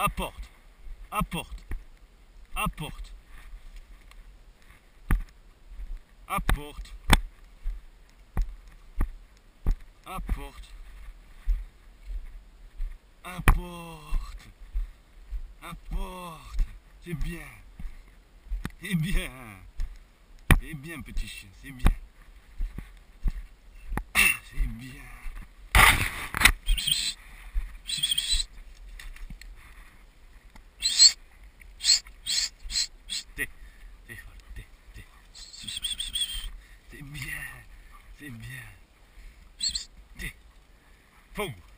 Apporte. Apporte. Apporte. Apporte. Apporte. Apporte. Apporte. C'est bien. C'est bien. C'est bien, petit chien. C'est bien. C'est bien. C'est bien. C'est bien. Fogo.